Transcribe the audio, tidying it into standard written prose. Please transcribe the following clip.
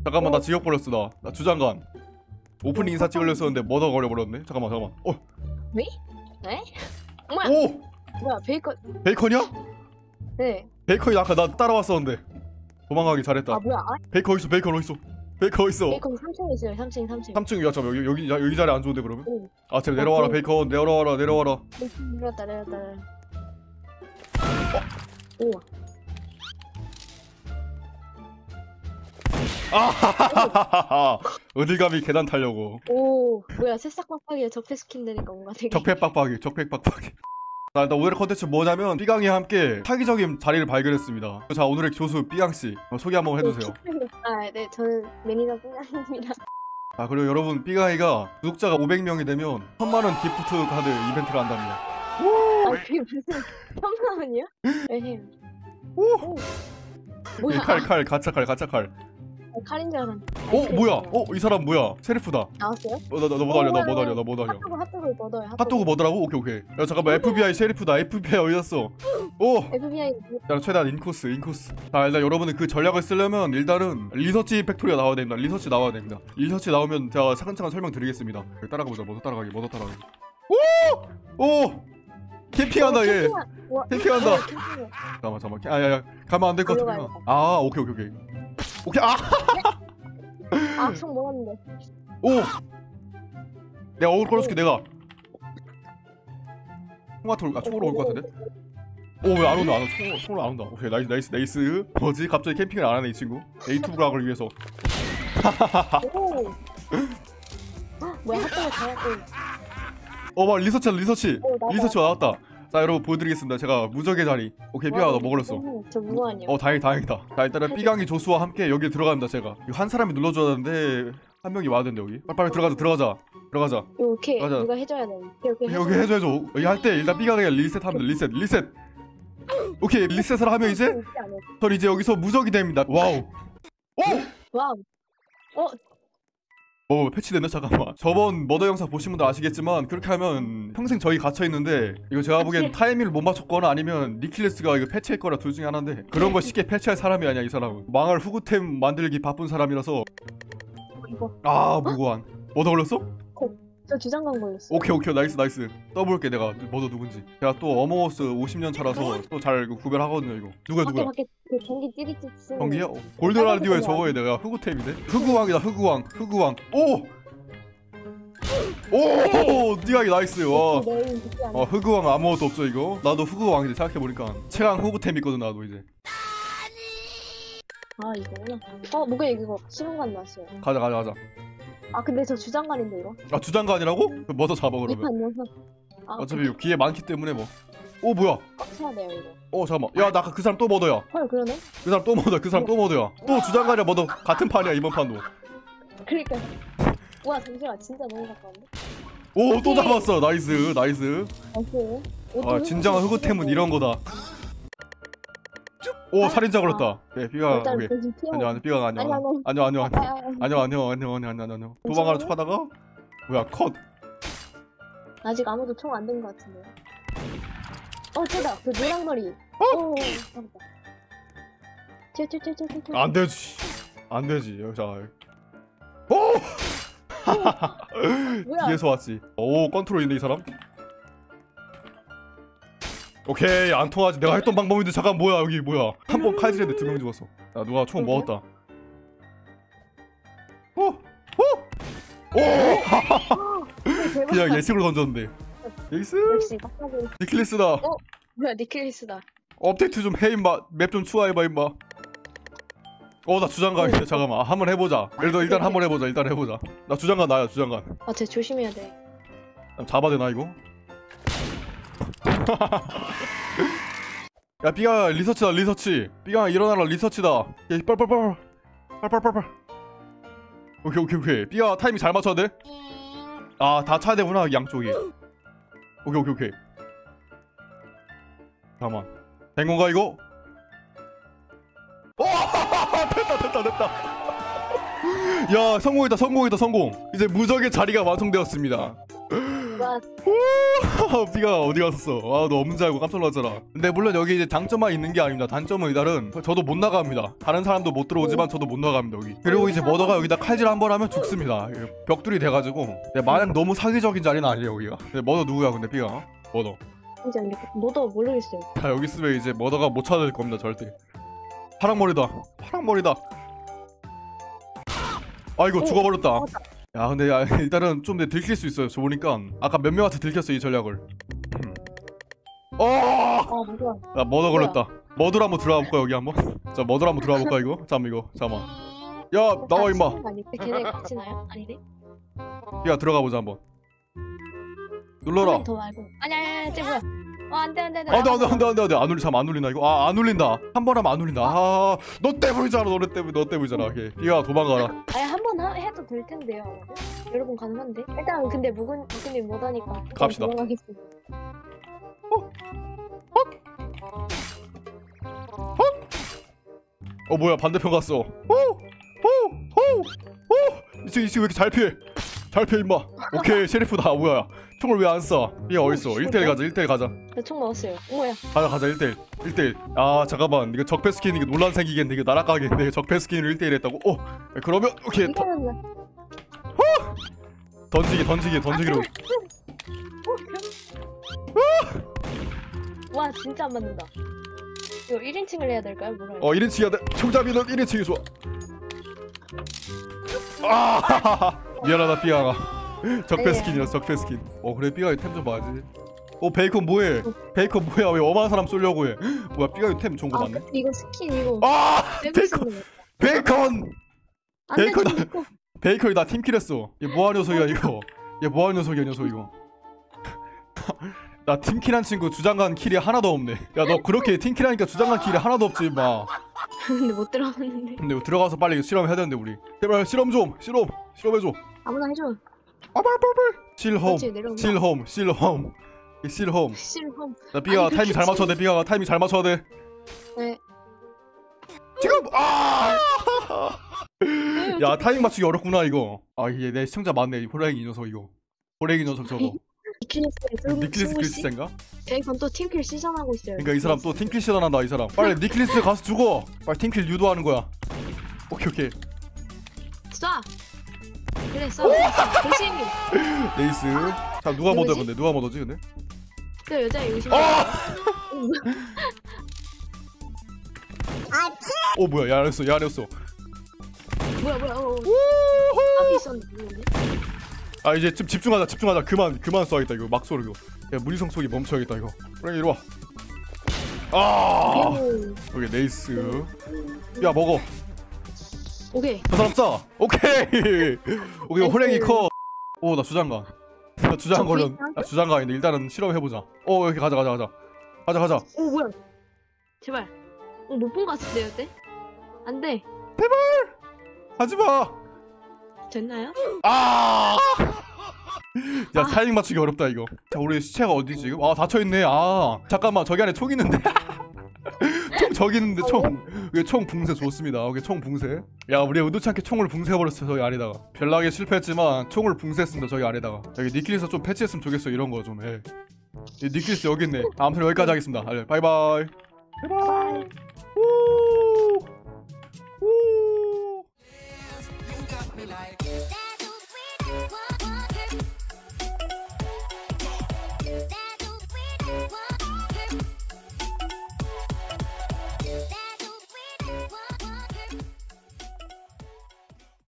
잠깐만 나 지역 걸렸어. 나 주장관 오프닝 인사 찍으려었는데 머더 걸려버렸네. 잠깐만. 왜? 네? 뭐야? 오! 뭐야 베이컨? 베이컨이야? 네. 베이컨이 아까 나 따라왔었는데 도망가기 잘했다. 아 뭐야? 베이컨 어딨어? 베이컨 어딨어? 베이컨 베이컨 3층에 있어요. 3층. 3층. 야 잠깐만 여기 자리 안 좋은데 그러면? 응. 아 제발 내려와라. 베이컨 내려와라. 내렸다. 오. 아하하하하. 어딜 감히 계단 타려고. 오 뭐야 새싹 빡빡이에 적폐 스킨 되니까 뭔가 되게 적폐 빡빡이. 자, 일단 오늘의 컨텐츠 뭐냐면 삐강이와 함께 차기적인 자리를 발견했습니다. 자 오늘의 교수 삐강씨 소개 한번 해주세요. 네 저는 매니저 삐강입니다. 아 그리고 여러분 삐강이가 구독자가 500명이 되면 1000만원 기프트 카드 이벤트를 한답니다. 아 그게 무슨 천만원이야? 에헴. 오! 뭐야? 칼 가짜 칼. 칼인 줄 알았는데. 뭐야? 이 사람 뭐야? 셰리프다. 나왔어요? 나 못 알려. 핫도그를 뻗어요. 핫도그 뭐더라고? 오케이. 야 잠깐만 FBI 셰리프다. FBI 어디갔어? 오! FBI 야 최대한 인코스. 자 일단 여러분은 그 전략을 쓰려면 일단은 리서치 팩토리가 나와야 됩니다. 리서치 나오면 제가 차근차근 설명드리겠습니다. 따라가보자. 먼저 따라가기. 오! 캠핑한다 얘. 캠핑한다. 잠깐만. 야야야 가면 안 될 것 같아. 아 오케이. 총 먹었는데. 오! 내가 어글 걸어줄게 내가. 총으로 올 것 같은데? 왜 안 온다. 총으로 안 온다. 오케이 나이스. 뭐지? 갑자기 캠핑을 안 하네 이 친구. A2 각을 위해서. 오. 뭐야 핫도그 잘했고. 막 리서치 나왔다. 자 여러분 보여드리겠습니다. 제가 무적의 자리. 오케이 삐가 너 먹을렸어. 저 무한이요. 다행이다. 자 일단은 삐강이 조수와 함께 여기 들어갑니다. 제가 이거 한 사람이 눌러줘야 되는데 한 명이 와야 되는데 여기 빨리 들어가자. 오케이 맞아. 누가 해줘야 돼. 여기 해줘야죠. 여기 할 때 일단 삐강이 리셋하면 돼. 리셋. 오케이 리셋을 하면 이제 전 이제 여기서 무적이 됩니다. 와우. 와우. 패치됐네. 잠깐만. 저번 머더 영상 보신 분들 아시겠지만 그렇게 하면 평생 저희 갇혀있는데 이거 제가 보기엔 타이밍을 못 맞췄거나 아니면 니킬레스가 이거 패치했거나 둘 중에 하나인데 그런 거 쉽게 패치할 사람이 아니야 이 사람은. 망할 후구템 만들기 바쁜 사람이라서. 이거. 무고한. 머더 걸렸어? 저 주장관 걸렸어. 오케이 나이스. 떠볼게 내가 머더 누군지. 제가 또 어머어스 50년 차라서 또 잘 구별하거든요 이거. 누구야? 밖에 그 전기 찌릿찌릿 쓰는. 전기야? 골드라디오에 저거에 내가 흑우템인데? 흑우왕이다. 흑우왕. 오! 띠가기 나이스. 와. 흑우왕 아무것도 없죠 이거. 나도 흑우왕인데 생각해보니까 최강 흑우템 있거든 나도 이제. 이거구나. 뭐가 이거 신호관 나왔어요. 가자. 근데 저 주장관인데 이거. 주장관이라고? 머더 잡아 그러면. 이판 녀석. 어차피 기회 많기 때문에 뭐. 뭐야? 꽉 차야 돼요 이거. 잠깐만. 야 나 그 사람 또 머더야. 헐 그러네. 그 사람 또 머더야. 또 주장관이야 머더. 같은 판이야 이번 판도. 그러니까. 와 잠시만 진짜 너무 가까운데. 또 잡았어. 나이스. 진정한 흑우템은 이런 거다. 살인자 걸렸다. 네, 삐가 오케이. 아니요, 삐가 아니요. 도망가는 척하다가 뭐야 컷. 아직 아무도 총 안 든 것 같은데. 쟤다. 그 노랑 머리. 튀어. 안 되지. 여기서. 뭐야? 뒤에서 왔지. 컨트롤인데 이 사람. 오케이 안 통하지. 내가 했던 방법인데 잠깐 뭐야 여기 뭐야. 한 번 칼질했는데 2명 죽었어. 야 누가 총 먹었다. 그냥 예측으로 던졌는데. 나이스. 역시 니킬레스다. 뭐야 니킬레스다. 업데이트 좀 해 임마. 맵 좀 추가해봐 임마. 나 주장관인데 잠깐만 한번 해보자. 일단 한번 해보자. 나 주장관 나야 주장관. 쟤 조심해야 돼. 잡아야 되나 이거? 야 삐가 리서치. 삐가 일어나라 리서치다. 야 빨빨. 오케이. 삐가 타이밍 잘 맞춰야 돼. 다 차야 되구나 양쪽이. 오케이. 잠깐만. 된 건가 이거? 됐다. 야 성공했다. 이제 무적의 자리가 완성되었습니다. B가 어디 갔었어? 아, 너 없는 줄 알고 깜짝 놀랐잖아. 근데 물론 여기 이제 장점만 있는 게 아닙니다. 단점은 이달은 저도 못 나갑니다. 다른 사람도 못 들어오지만 저도 못 나갑니다 여기. 그리고 이제 머더가 여기다 칼질 한 번 하면 죽습니다. 벽돌이 돼가지고. 근데 마냥 너무 사기적인 자리는 아니에요 여기가. 근데 머더 누구야 근데 B가? 머더. 진짜 너도 모르겠어요. 자 여기 있으면 이제 머더가 못 찾을 겁니다 절대. 파랑머리다. 파랑머리다. 아이고 죽어버렸다. 야 근데 야, 일단은 좀 더 들킬 수 있어요. 저 보니까 아까 몇 명한테 들켰어 이 전략을. 뭐야. 야 머더 걸렸다. 머드로 한번 들어가 볼까 여기 한번? 자 머드로 한번 들어가 볼까 이거? 잠깐만 이거 잠깐만. 야 나와 임마. 걔네 같이나요? 아니네. 야 들어가 보자 한번. 눌러라. 더 말고. 아니야 쟤 뭐야? 안돼. 안돼 안 울리 안 울린다 이거. 안 울린다. 한 번 하면 안 울린다. 너 때문이잖아. 너 때문이잖아. 오케이. B가 도망가라. 아니 한 번 해도 될 텐데요. 여러분 가능한데? 일단 근데 무근님 못하니까 갑시다. 도망가겠습니다. 뭐야 반대편 갔어. 이 새끼 왜 이렇게 잘 피해? 잘 피해 임마. 오케이 셰리프다. 뭐야 총을 왜 안 쏴? B가 어딨어? 1대1 가자 1대1 가자. 나 총 먹었어요. 뭐야? 가자 1대1 아 잠깐만 이거 적폐 스킨 이거 논란 생기겠네. 이거 날아가겠네. 적폐 스킨으로 1대1 했다고? 그러면 오케이 던지기로. 와 진짜 안 맞는다. 이거 1인칭을 해야 될까요? 뭐라 해야 1인칭 해야 돼. 총잡이는 1인칭이 좋아. 미안하다 B가. 적폐 스킨이었어 적폐 스킨. 그래 B가 템 좀 봐야지. 베이컨 뭐해? 베이컨 뭐야? 왜 어마한 사람 쏠려고 해? 뭐야 B가 템 좋은 거 맞네? 이거 스킨 이거. 베이컨 베이컨이 나 팀킬했어. 얘 뭐하는 녀석이야 이거. 얘 뭐하는 녀석이야 녀석 이거. 나 팀킬한 친구 주장간 킬이 하나도 없네. 야 너 그렇게 팀킬하니까 주장간 킬이 하나도 없지 임마. 근데 못 들어갔는데. 근데 들어가서 빨리 실험해야 되는데 우리. 제발 실험해줘. 아무나 해줘. 실홈. 나 B가 아니, 타이밍 잘 맞춰야 돼. B가 타이밍 잘 맞춰야 돼. 네. 지금 야 타이밍 맞추기 어렵구나 이거. 이게 내 시청자 많네. 호랭이 녀석 이거. 호랭이 녀석 저거. 니클리스 크리스찬가? 베이컨 또 팀킬 시전하고 있어요. 그러니까 이 사람 또 팀킬 시전한다 이 사람. 빨리 니클리스 가서 죽어. 빨리 팀킬 유도하는 거야. 오케이. 쏴. 그래 쏴. 조심히. 네이스. 자 누가 먼저 근데 누가 먼저지 근데? 그 여자 요심. 뭐야 야랬어. 뭐야. 앞에 있었는데. 이제 좀 집중하자. 그만 쏴야겠다 이거 막 쏘려 이거. 야 무리성 속이 멈춰야겠다 이거. 그래 이리 와. 오케이 네이스. 야 먹어. 오케이. 저 사람 쏴. 오케이 호랭이 컷. 나 주장관. 나 주장관인데 일단은 실험해보자. 이렇게 가자. 뭐야. 제발. 높은 거 같은데요 때? 안돼. 제발. 하지마. 됐나요? 야 타이밍 맞추기 어렵다 이거. 자 우리 시체가 어디 지금? 닫혀있네. 잠깐만 저기 안에 총 있는데. 총 저기 있는데 총 붕세 좋습니다. 오케이 총 붕세. 야 우리 의도치 않게 총을 붕세해버렸어 저기 안에다가. 별나게 실패했지만 총을 붕세했습니다 저기 안에다가. 여기 니클리스 좀 패치했으면 좋겠어 이런 거 좀 해. 니클리스 여기 있네. 아무튼 여기까지 하겠습니다. 바이바이. 우.